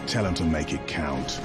Tell him to make it count.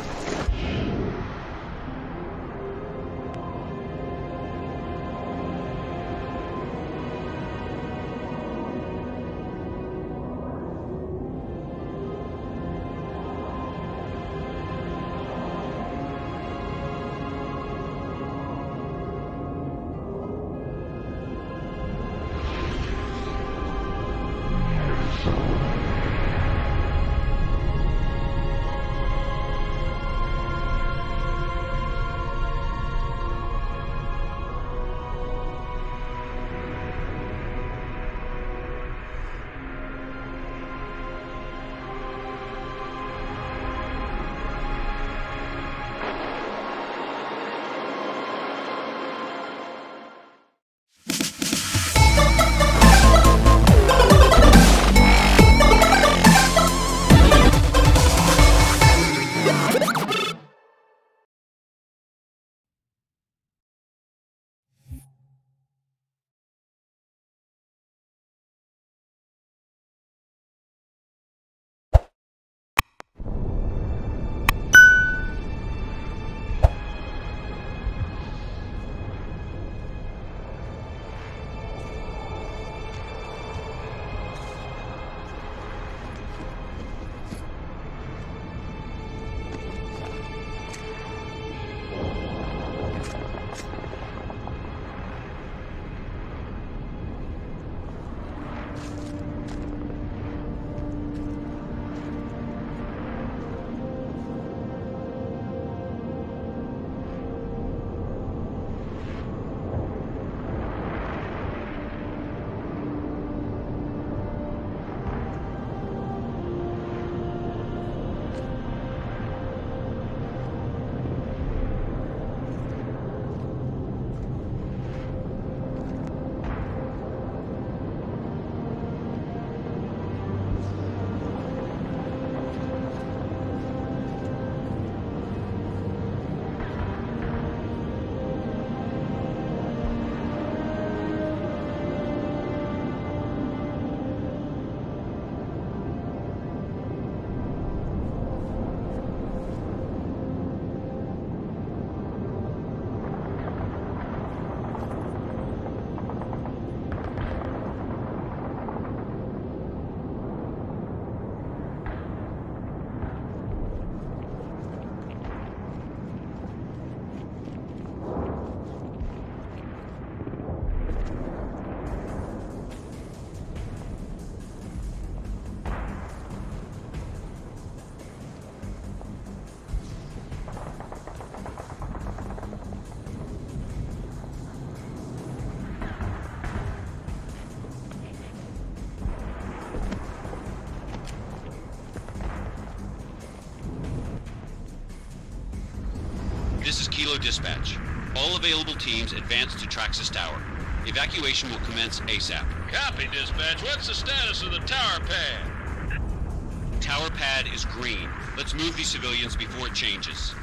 This is Kilo Dispatch. All available teams advance to Traxxas Tower. Evacuation will commence ASAP. Copy, Dispatch. What's the status of the tower pad? Tower pad is green. Let's move these civilians before it changes.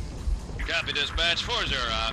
Copy, Dispatch. 4-0 out.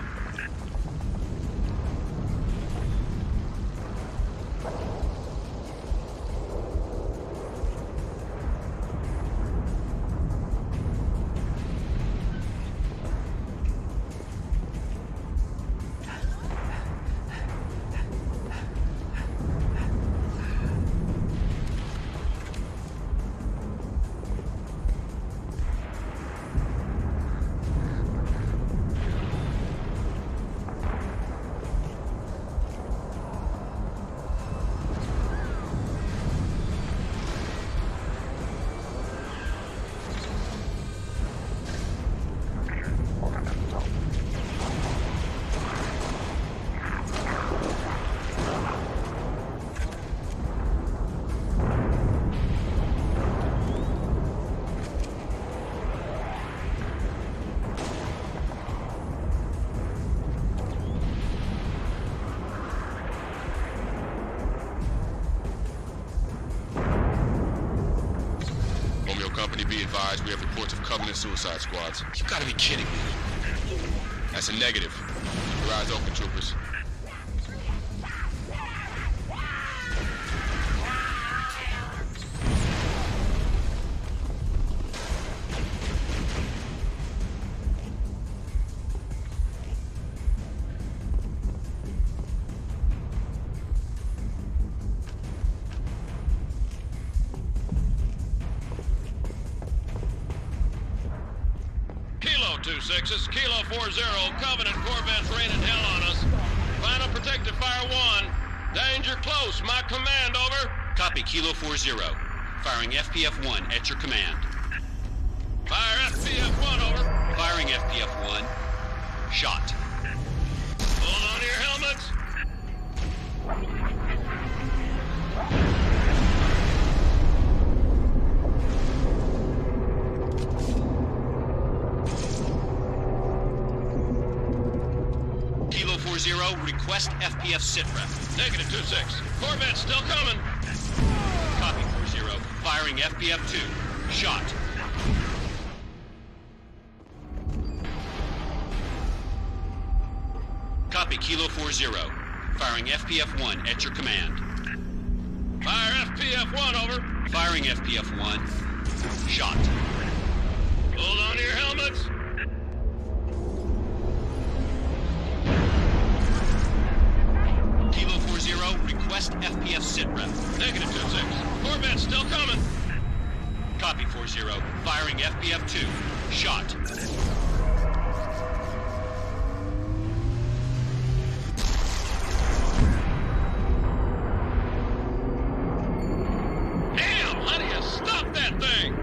Company be advised, we have reports of Covenant suicide squads. You gotta be kidding me. That's a negative. Your eyes open, troopers. 2-6. Kilo 40. Covenant Corvettes raining hell on us. Final protective fire 1. Danger close. My command, over. Copy, Kilo 40. Firing FPF-1 at your command. Fire FPF-1, over. Firing FPF-1. Shot. Hold on to your helmets. Kilo 40, request FPF sitrep. Negative 2-6. Corvette's still coming. Copy, 40. Firing FPF-2. Shot. Copy, Kilo 40. Firing FPF-1 at your command. Fire FPF-1, over. Firing FPF-1. Shot. Hold on to your helmets. Kilo 40, request FPF sitrep. Negative 2-6. Corvette's still coming. Copy, 40. Firing FPF-2. Shot. Damn! How do you stop that thing?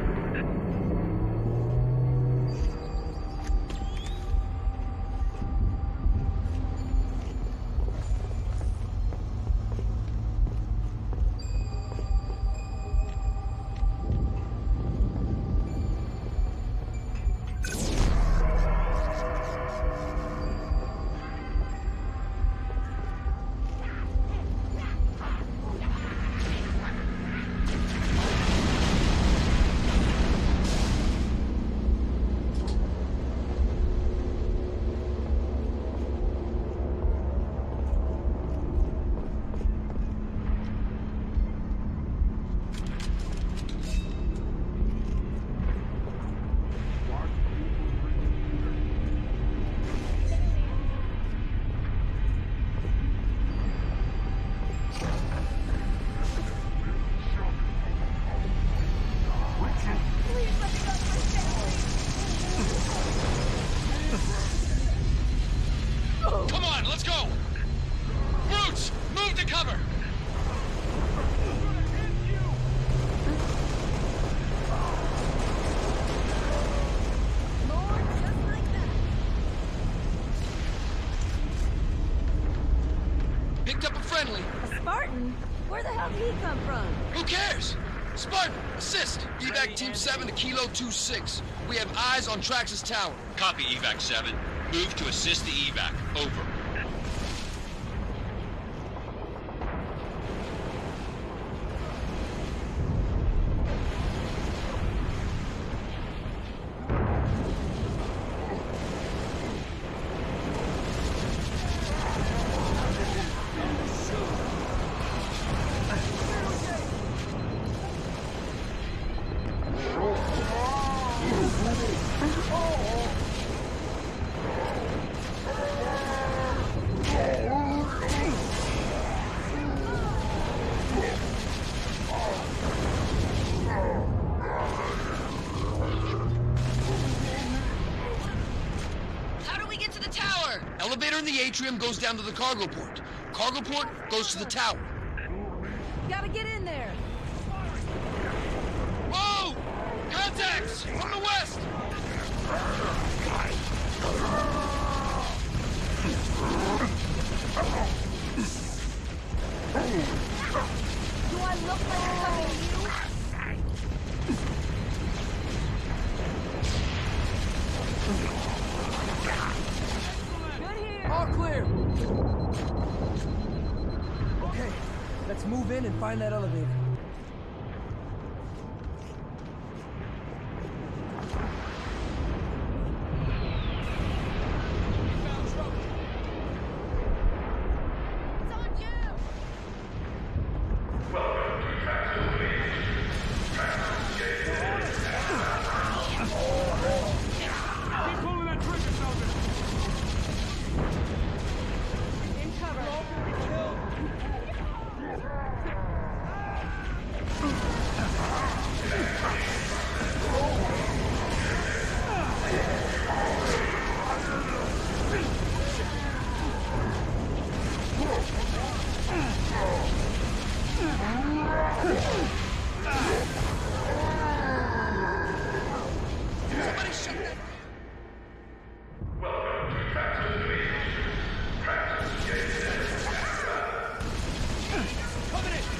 Come on, let's go! Brutes, move to cover! Lord, just like that. Picked up a friendly. A Spartan? Where the hell did he come from? Who cares? Spartan, assist! Evac Team 7 to Kilo 26. We have eyes on Traxxas Tower. Copy, Evac 7. Move to assist the evac. Over. Elevator in the atrium goes down to the cargo port. Cargo port goes to the tower. Gotta get in there. Whoa! Contacts! From the west! Do I look like a couple of you? Good here. All clear. Okay, let's move in and find that elevator. It's on you. In cover. Somebody shut that. Coming in!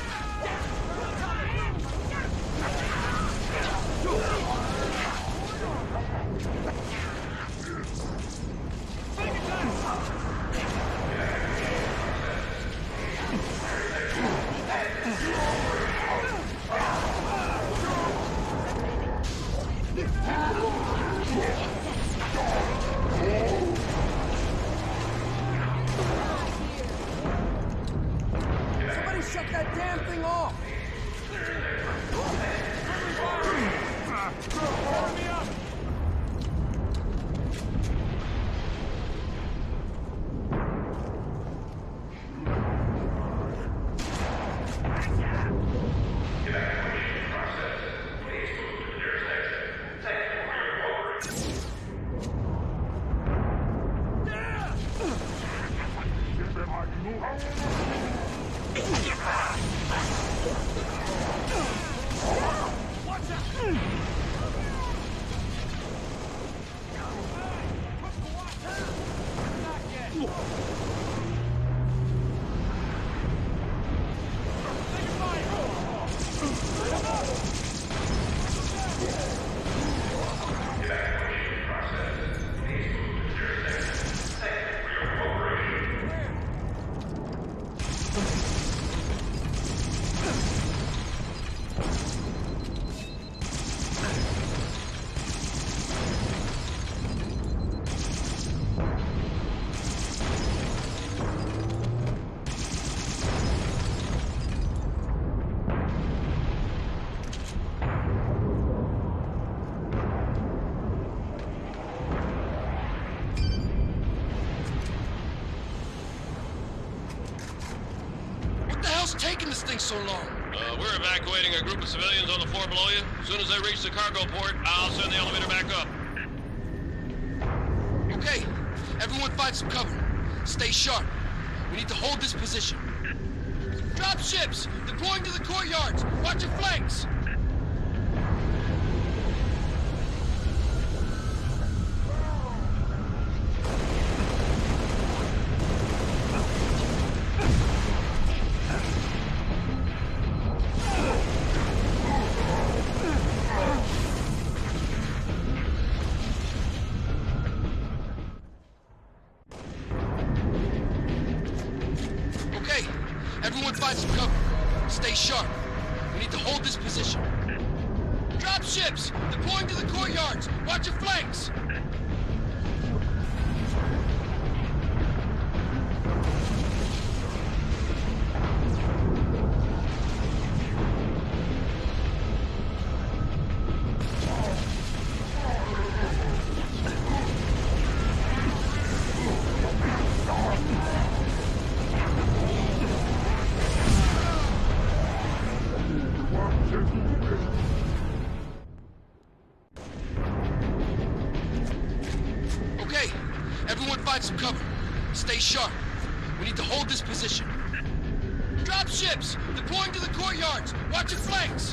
Somebody shut that damn thing off! Cover me up! Taking this thing so long? We're evacuating a group of civilians on the floor below you. As soon as they reach the cargo port, I'll send the elevator back up. Okay, everyone find some cover. Stay sharp. We need to hold this position. Drop ships! Deploying to the courtyards! Watch your flanks! Everyone find some cover. Stay sharp. We need to hold this position. Drop ships! Deploying to the courtyards! Watch your flanks! Everyone find some cover. Stay sharp. We need to hold this position. Drop ships! Deploying to the courtyards! Watch your flanks!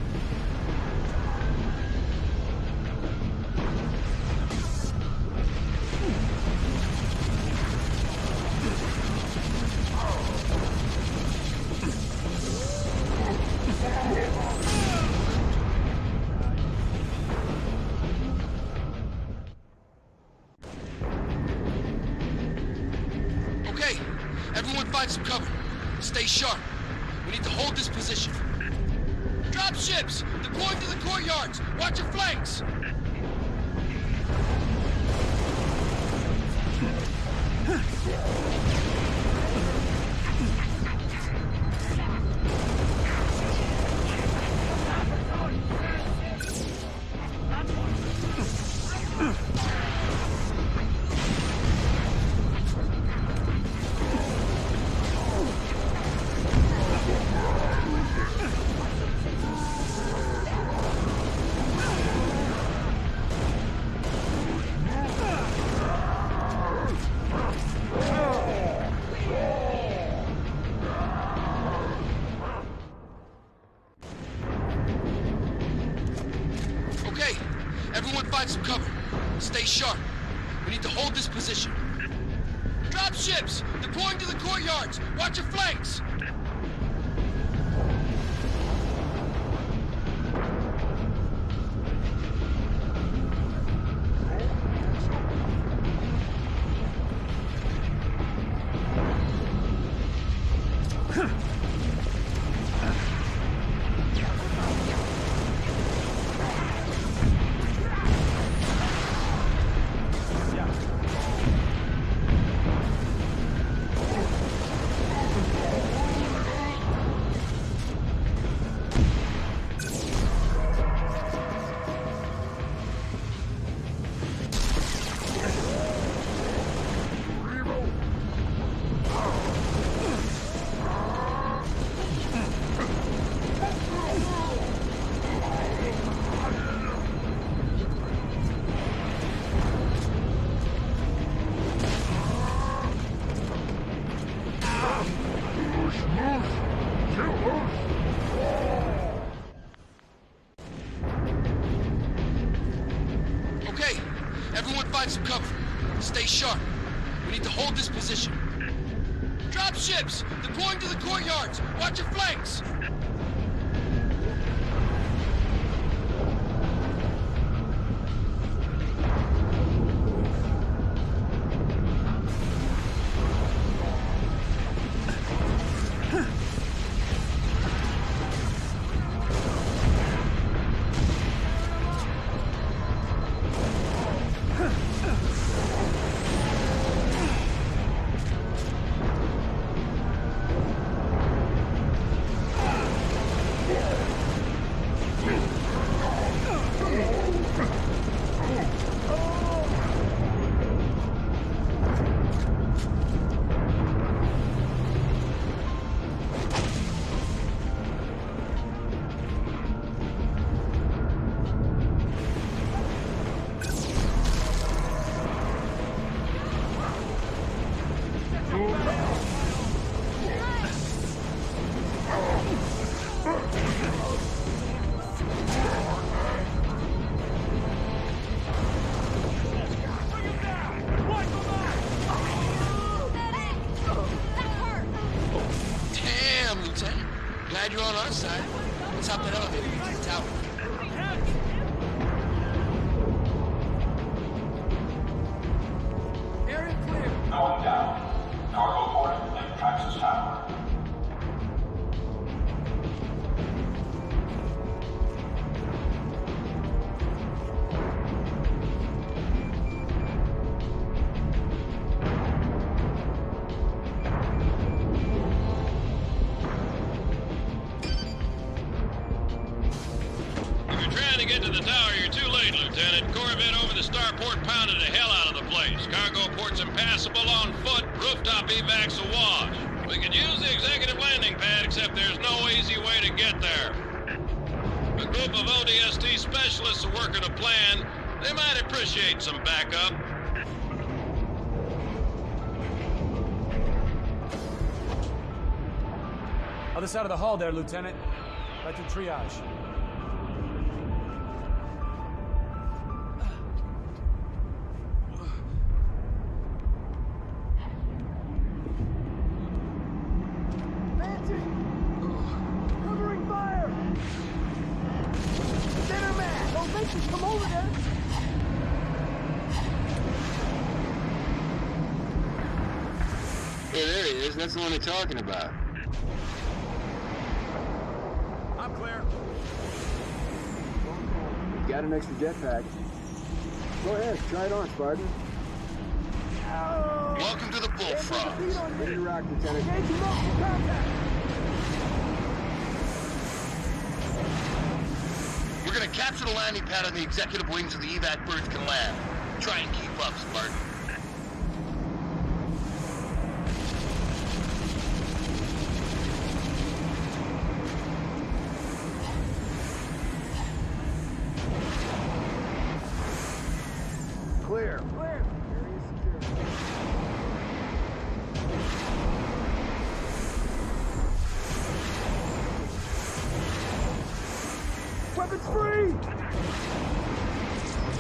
Everyone find some cover. Stay sharp. We need to hold this position. Drop ships! Deploying to the courtyards! Watch your flanks! Everyone find some cover. Stay sharp. We need to hold this position. Drop ships! Deploying to the courtyards! Watch your flanks! Okay, everyone find some cover. Stay sharp. We need to hold this position. Drop ships! Deploying to the courtyards! Watch your flanks! Glad you're on our side. Let's hop that elevator and get to the tower. Area clear. Going down. Cargo port and Praxis Tower. Get to the tower, you're too late, Lieutenant. Corvette over the starport pounded the hell out of the place. Cargo port's impassable on foot, rooftop evac's awash. We could use the executive landing pad, except there's no easy way to get there. A group of ODST specialists are working a plan. They might appreciate some backup. Other side of the hall there, Lieutenant. Right to triage. Come over there! Hey, there he is. That's the one they're talking about. I'm clear. Got an extra jetpack. Go ahead, try it on, Spartan. Welcome to the Bullfrogs. Ready to rock, Lieutenant. We're gonna capture the landing pad on the executive wings so the evac birds can land. Try and keep up, Spartan. Clear. Clear. Area secure. Weapons free!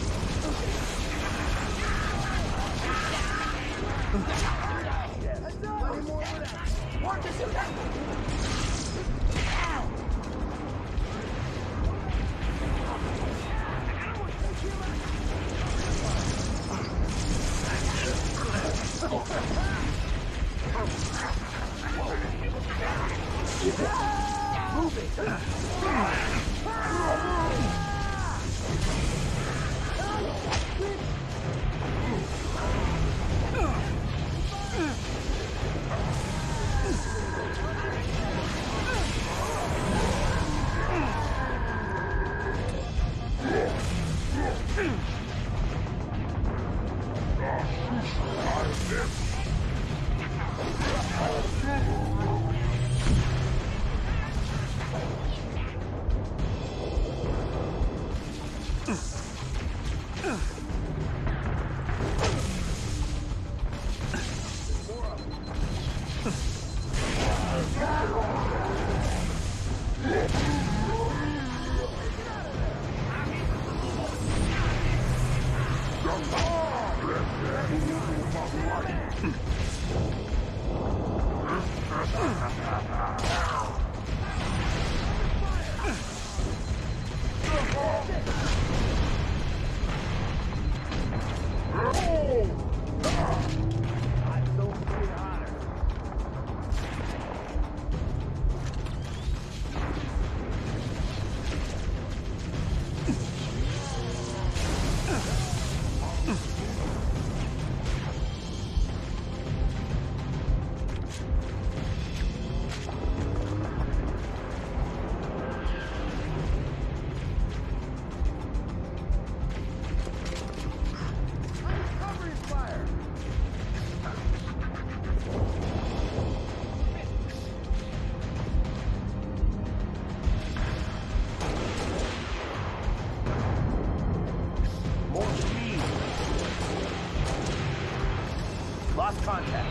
Lost contact.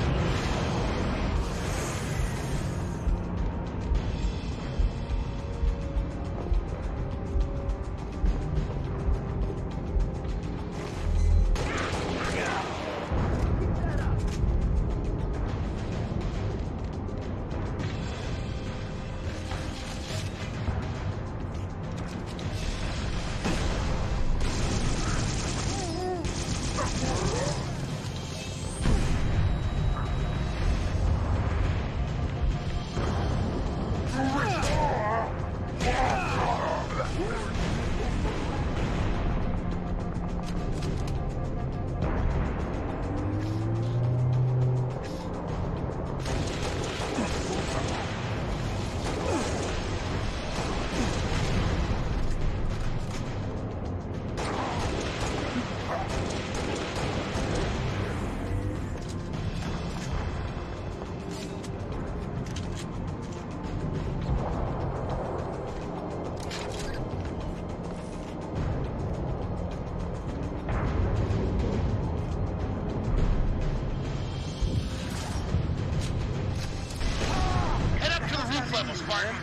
Spartan.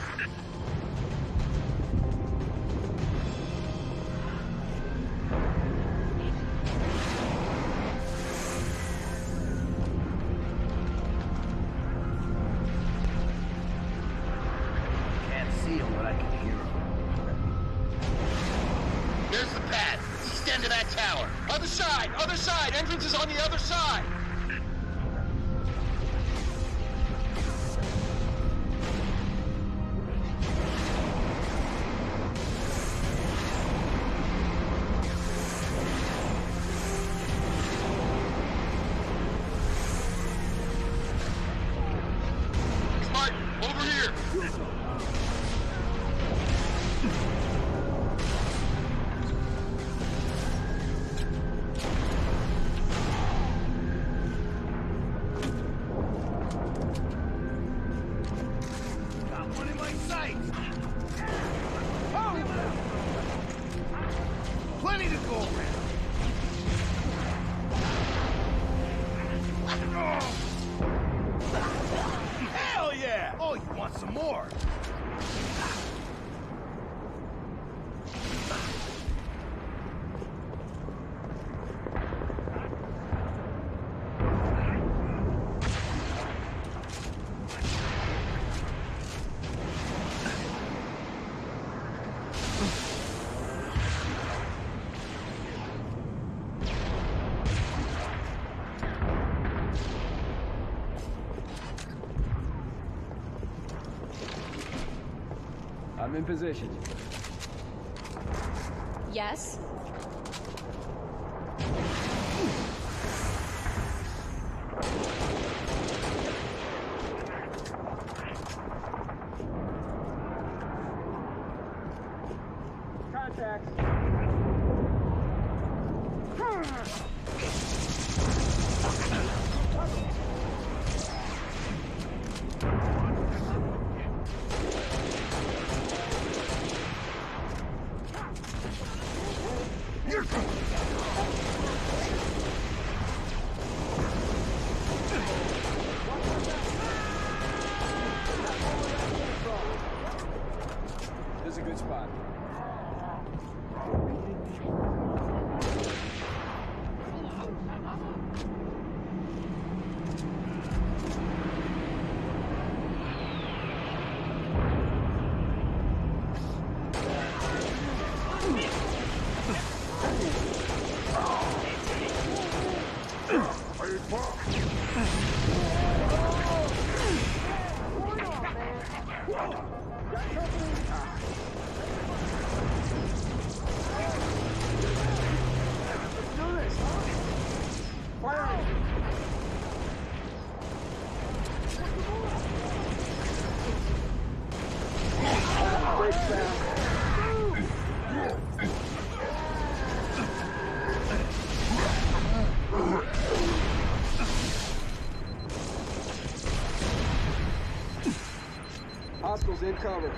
Can't see him, but I can hear him. There's the pad. East end of that tower. Other side! Other side! Entrance is on the other side! Plenty to go around. Hell yeah! Oh, you want some more? I'm in position. Yes? Contact. This is a good spot. Hostiles in cover.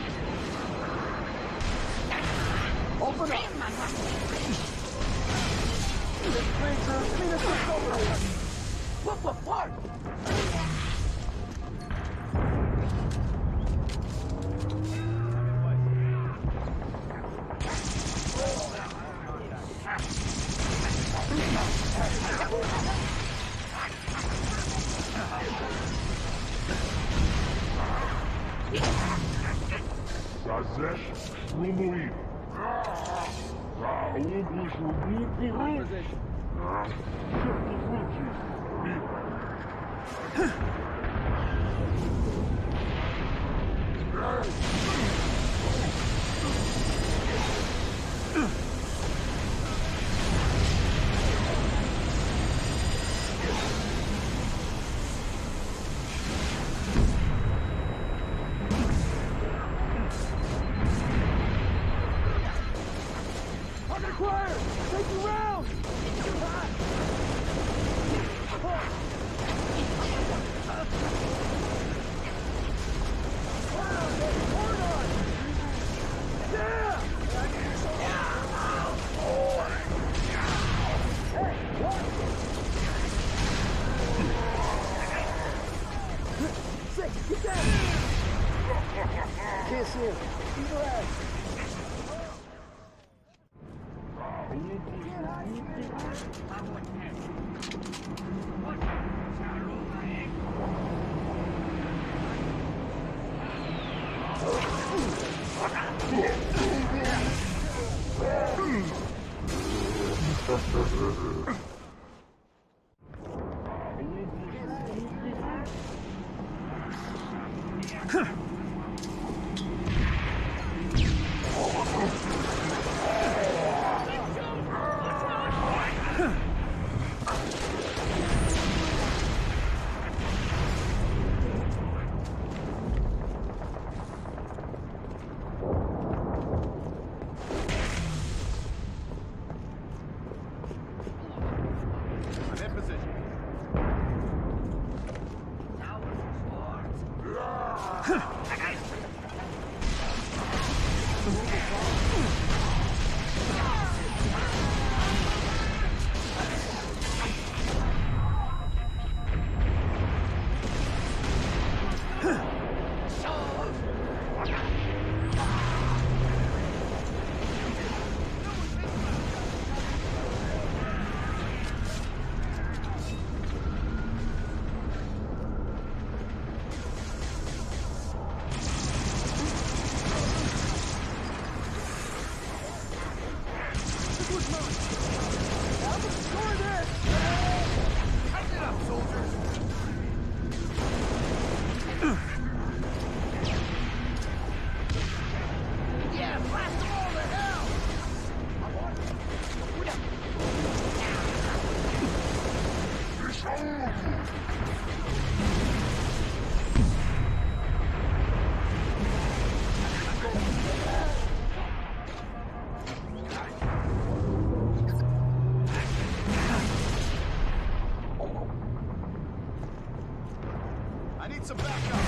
Open up! Clean us over here! Look apart! Can't see him. Either way. some backup.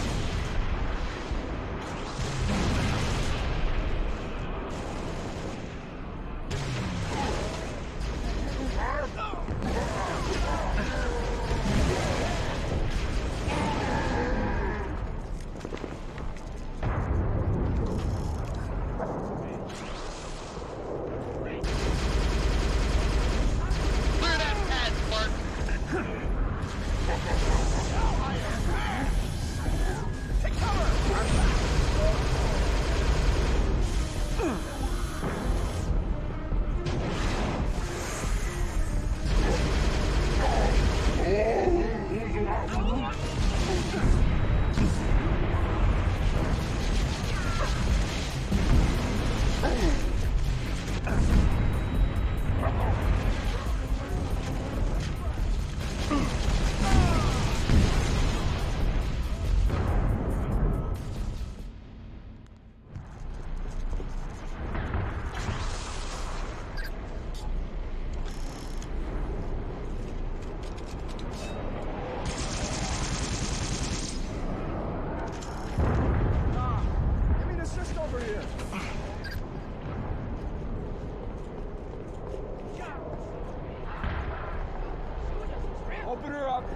Open her up.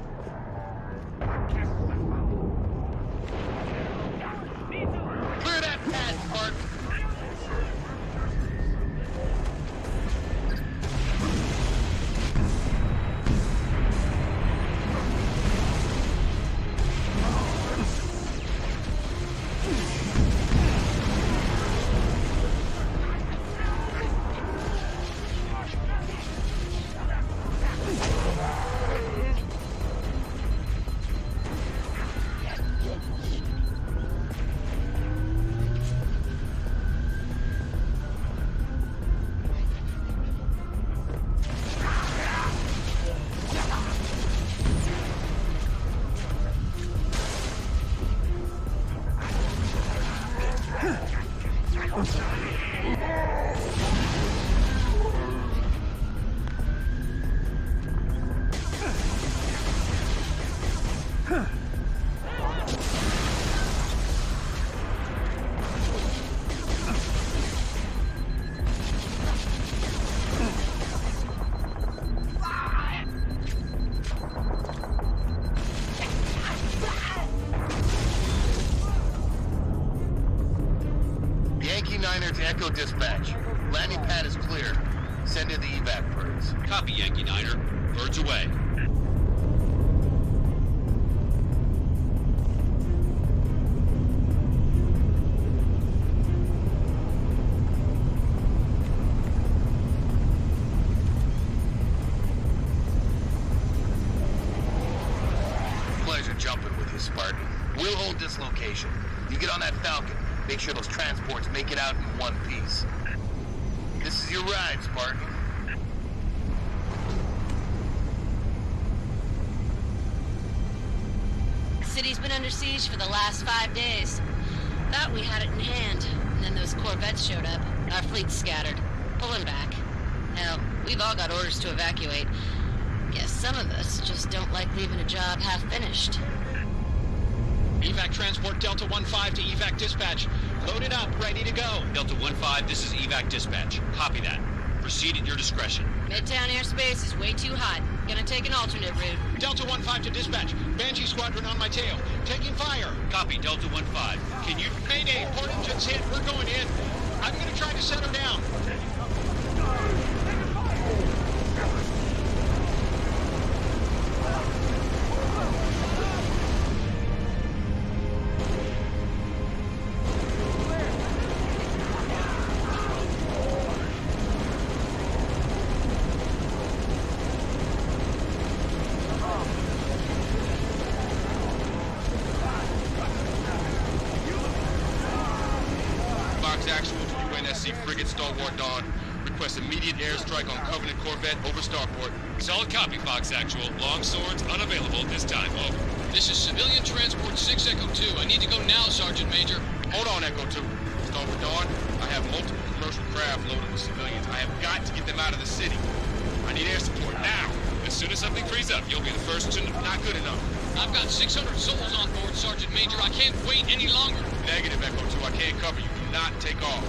Clear that pad, Spartan. Echo dispatch. Landing pad is clear. Send in the evac birds. Copy, Yankee Niner. Birds away. Pleasure jumping with you, Spartan. We'll hold this location. You get on that Falcon. Make sure those transports make it out in one piece. This is your ride, Spartan. The city's been under siege for the last 5 days. Thought we had it in hand, and then those corvettes showed up. Our fleet's scattered, pulling back. Hell, we've all got orders to evacuate. Guess some of us just don't like leaving a job half-finished. Evac transport Delta 1-5 to evac dispatch. Loaded up, ready to go. Delta 1-5, this is evac dispatch. Copy that. Proceed at your discretion. Midtown airspace is way too hot. Gonna take an alternate route. Delta 1-5 to dispatch. Banshee squadron on my tail. Taking fire. Copy, Delta 1-5. Can you... Mayday, port engine's hit. We're going in. I'm gonna try to set her down. Actual to UNSC frigate Stalwart Dawn. Request immediate airstrike on Covenant Corvette over Starport. Solid copy, Fox Actual. Long swords unavailable at this time. Over. This is civilian transport 6 Echo 2. I need to go now, Sergeant Major. Hold on, Echo 2. Stalwart Dawn, I have multiple commercial craft loaded with civilians. I have got to get them out of the city. I need air support now. As soon as something frees up, you'll be the first to... Not good enough. I've got 600 souls on board, Sergeant Major. I can't wait any longer. Negative, Echo 2. I can't cover you. Do not take off.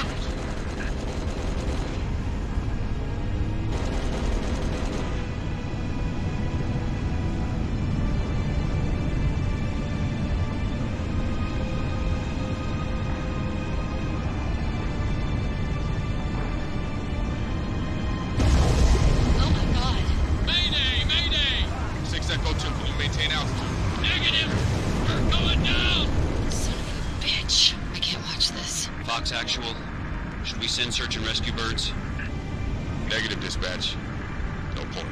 Actual. Should we send search and rescue birds? Negative, dispatch. No point.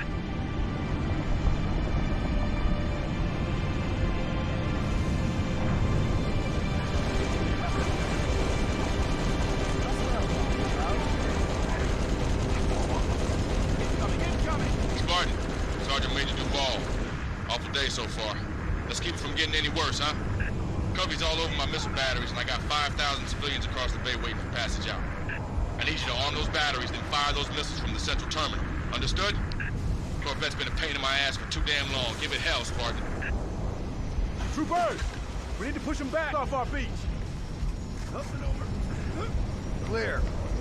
Spartan, Sergeant Major Duvall. Awful day so far. Let's keep it from getting any worse, huh? Cover's all over my missile batteries, and I got 5,000 civilians across the bay waiting for passage out. I need you to arm those batteries, then fire those missiles from the central terminal. Understood? Corvette's been a pain in my ass for too damn long. Give it hell, Spartan. Troopers! We need to push them back off our beach. Nothing over. Clear.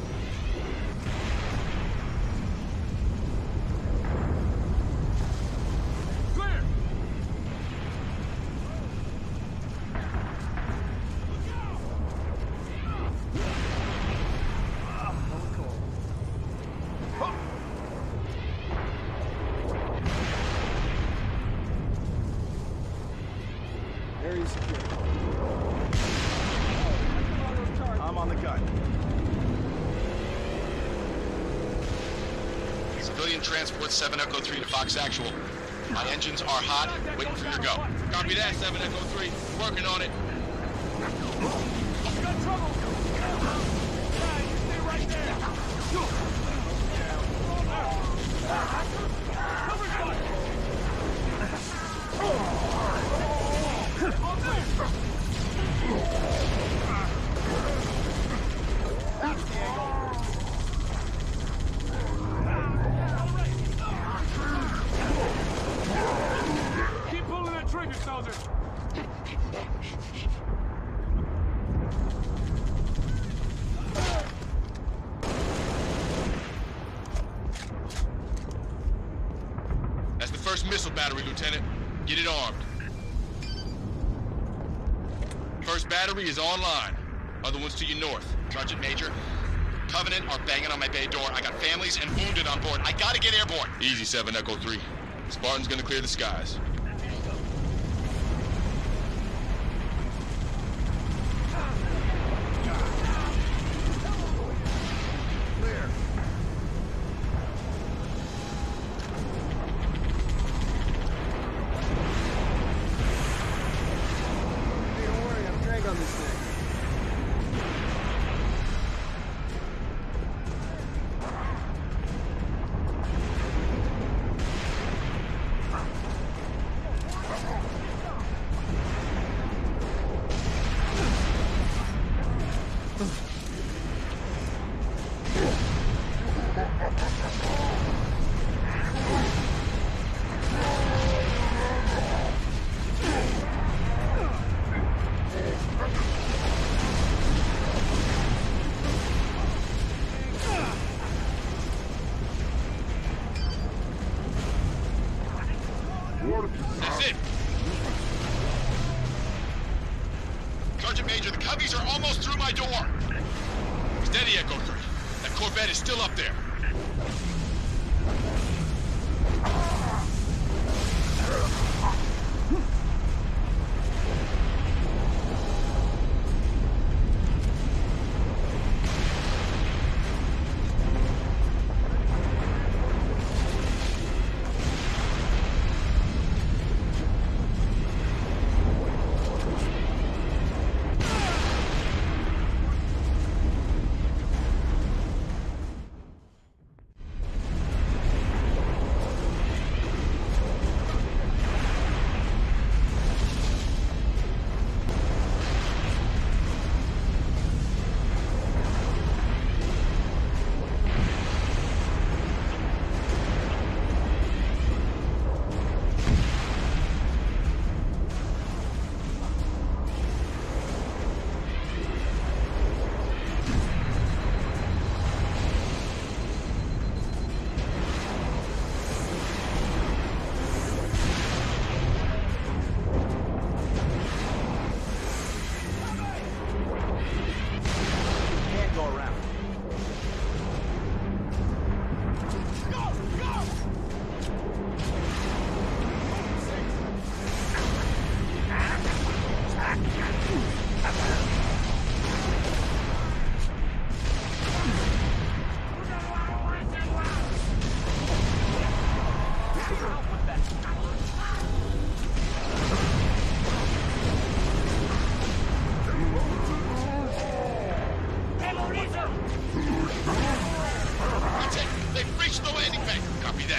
I'm on the gun. Civilian transport 7 Echo 3 to Fox Actual. My engines are hot, waiting for your go. Copy that, 7 Echo 3. Working on it. Got trouble! Yeah, you stay right there! Cover fire! Keep pulling that trigger, soldier! That's the first missile battery, Lieutenant. Get it armed. First battery is online. Other ones to your north. Sergeant Major, Covenant are banging on my bay door. I got families and wounded on board. I gotta get airborne. Easy, 7 Echo 3. Spartan's gonna clear the skies. Clear. Hey, don't worry, I'm drag on this thing. That's it. Sergeant Major, the Cubbies are almost through my door. Steady, Echo 3. That Corvette is still up there.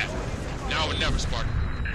Now or never, Spartan.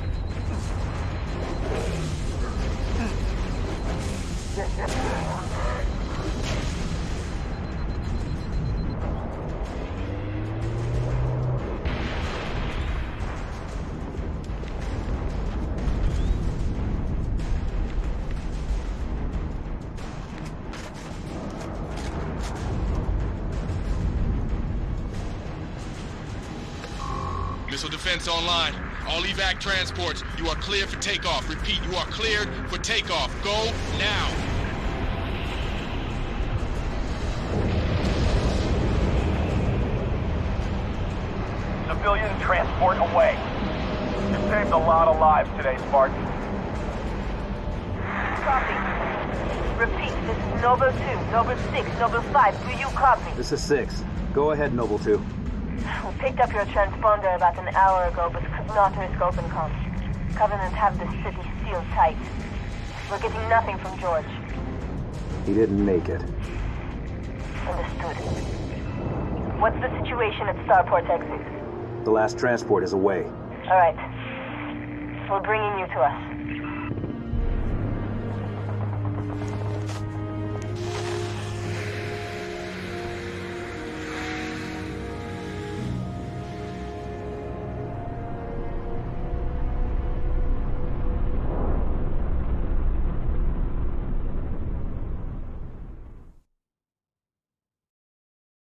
Missile defense online. All evac transports, you are cleared for takeoff. Repeat, you are cleared for takeoff. Go now. Civilian transport away. You saved a lot of lives today, Spartan. Copy. Repeat, this is Noble 2, Noble 6, Noble 5. Do you copy? This is 6. Go ahead, Noble 2. We picked up your transponder about an hour ago, but could not risk open comms. Covenant have the city sealed tight. We're getting nothing from George. He didn't make it. Understood. What's the situation at Starport exit? The last transport is away. All right. We're bringing you to us.